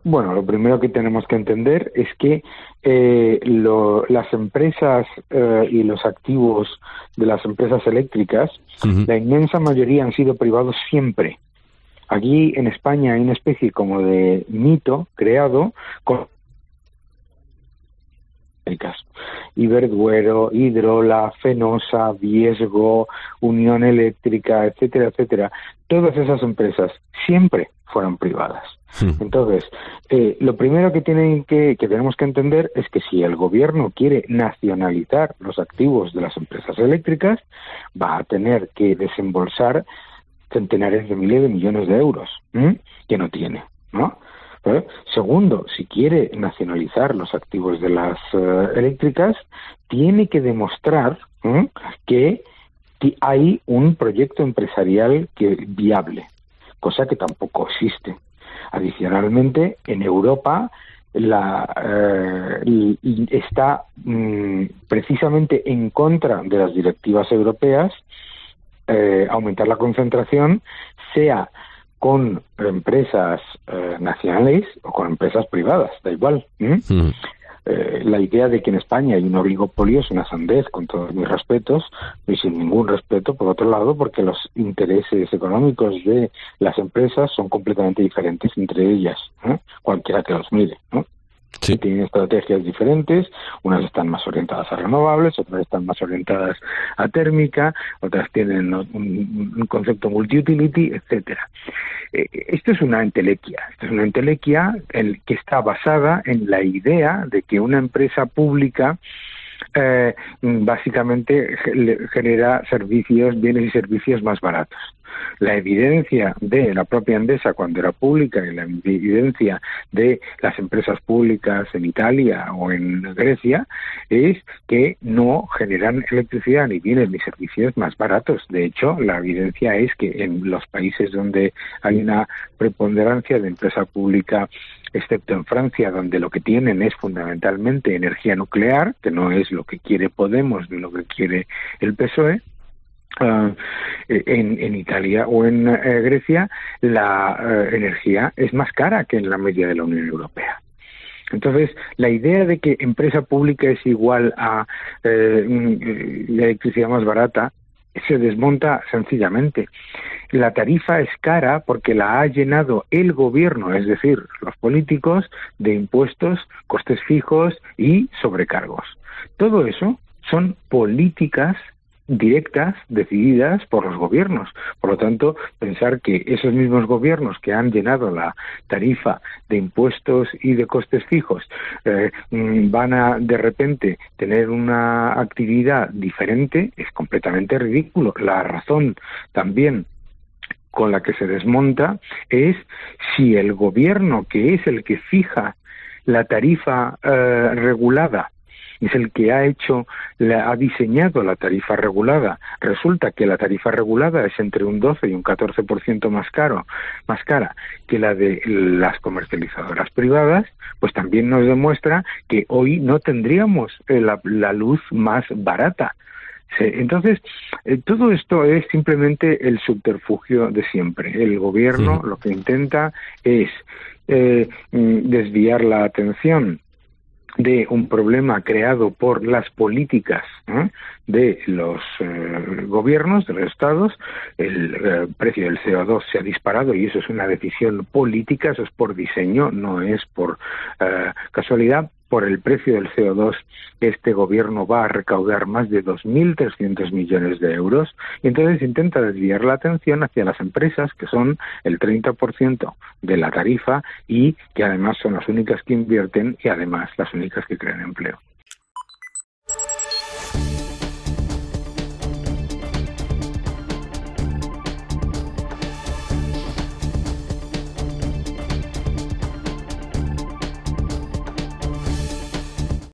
Bueno, lo primero que tenemos que entender es que las empresas y los activos de las empresas eléctricas, Ujú. la inmensa mayoría han sido privados siempre. Aquí en España hay una especie como de mito creado con Iberdrola, Hidrola, Fenosa, Viesgo, Unión Eléctrica, etcétera, etcétera. Todas esas empresas siempre fueron privadas. Entonces, lo primero que tenemos que entender es que si el gobierno quiere nacionalizar los activos de las empresas eléctricas, va a tener que desembolsar centenares de miles de millones de euros, que no tiene, ¿no? Segundo, si quiere nacionalizar los activos de las eléctricas, tiene que demostrar que hay un proyecto empresarial viable, cosa que tampoco existe. Adicionalmente, en Europa está precisamente en contra de las directivas europeas aumentar la concentración, sea con empresas nacionales o con empresas privadas, da igual. La idea de que en España hay un oligopolio es una sandez, con todos mis respetos, y sin ningún respeto, por otro lado, porque los intereses económicos de las empresas son completamente diferentes entre ellas, cualquiera que los mire, ¿no? Sí. Tienen estrategias diferentes, unas están más orientadas a renovables, otras están más orientadas a térmica, otras tienen un concepto multi-utility, etcétera. Esto es una entelequia, que está basada en la idea de que una empresa pública básicamente genera bienes y servicios más baratos. La evidencia de la propia Endesa cuando era pública y la evidencia de las empresas públicas en Italia o en Grecia es que no generan electricidad ni bienes ni servicios más baratos. De hecho, la evidencia es que en los países donde hay una preponderancia de empresa pública, excepto en Francia, donde lo que tienen es fundamentalmente energía nuclear, que no es lo que quiere Podemos ni lo que quiere el PSOE, en Italia o en Grecia, la energía es más cara que en la media de la Unión Europea. Entonces, la idea de que empresa pública es igual a electricidad más barata se desmonta sencillamente. La tarifa es cara porque la ha llenado el gobierno, es decir, los políticos, de impuestos, costes fijos y sobrecargos. Todo eso son políticas directas decididas por los gobiernos. Por lo tanto, pensar que esos mismos gobiernos que han llenado la tarifa de impuestos y de costes fijos van a de repente tener una actividad diferente es completamente ridículo. La razón también con la que se desmonta es si el gobierno, que es el que fija la tarifa regulada, es el que ha diseñado la tarifa regulada. Resulta que la tarifa regulada es entre un 12 y un 14% más cara que la de las comercializadoras privadas, pues también nos demuestra que hoy no tendríamos la luz más barata. Entonces, todo esto es simplemente el subterfugio de siempre. El gobierno lo que intenta es desviar la atención de un problema creado por las políticas de los gobiernos, de los estados. El precio del CO2 se ha disparado y eso es una decisión política, eso es por diseño, no es por casualidad. Por el precio del CO2, este gobierno va a recaudar más de 2.300 millones de euros y entonces intenta desviar la atención hacia las empresas, que son el 30% de la tarifa y que además son las únicas que invierten y además las únicas que crean empleo.